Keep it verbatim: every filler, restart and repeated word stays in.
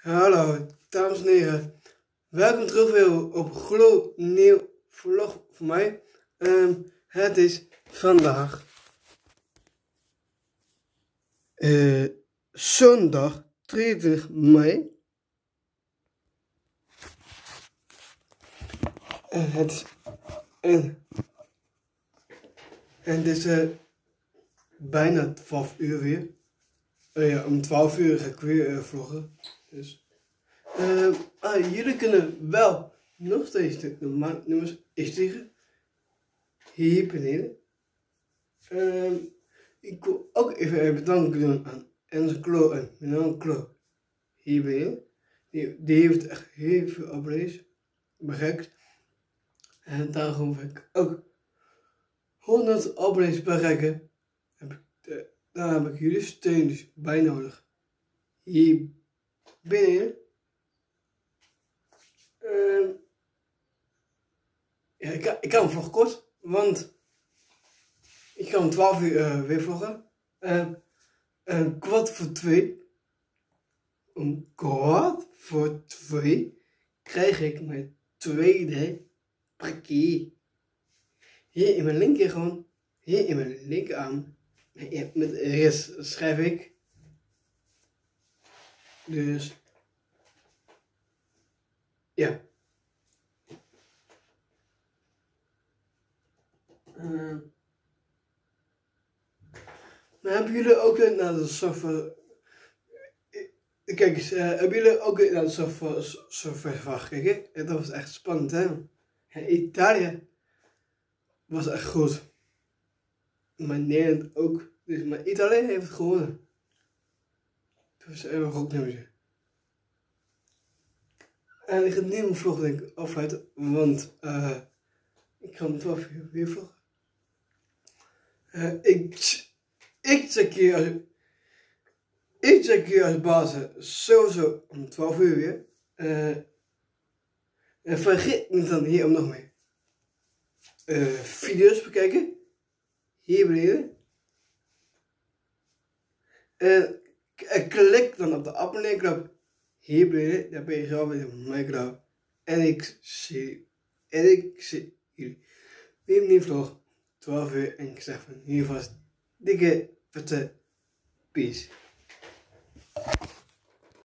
Hallo, dames en heren. Welkom terug weer op een gloednieuw vlog van mij. Um, het is vandaag uh, zondag drieëntwintig mei. En het is, en, en het is uh, bijna twaalf uur weer. Uh, ja, om twaalf uur ga ik weer uh, vloggen. Dus. Uh, ah, jullie kunnen wel nog steeds de nummers instegen. Hier beneden. Uh, ik wil ook even bedanken doen aan Enzo Klo en Milan Klo. Hier beneden. Die, die heeft echt heel veel abonnees bereikt. En daarom wil ik ook honderd abonnees bereiken. Heb ik, uh, daar heb ik jullie steun dus bij nodig. Hier beneden. Uh, ja, ik, kan, ik kan hem vlog kort, want ik ga om twaalf uur uh, weer vloggen. Uh, uh, kwart voor twee. Om kwart voor twee krijg ik mijn tweede prikkie. Hier in mijn linker gewoon, hier in mijn linkerarm. Met rechts schrijf ik. Dus ja. Uh, maar hebben jullie ook naar nou, de software... Kijk eens, uh, hebben jullie ook naar de software, software gekeken? En dat was echt spannend, hè? En Italië was echt goed. Maar Nederland ook. Dus, maar Italië heeft het gewonnen. Dus even een goed nummer. En ik ga het nieuwe vlog denk ik afsluiten, want uh, ik ga om twaalf uur weer vloggen. Uh, ik, ik check hier als, ik check hier als baas sowieso om twaalf uur weer. Uh, en vergeet niet dan hier om nog meer uh, video's bekijken. Hier beneden. En uh, klik dan op de abonneerknop. Hier beneden, daar ben je zo weer op mijn kanaal. En ik zie, en ik zie jullie weer een nieuwe vlog, twaalf uur. En ik zeg van hier vast dikke vette peace.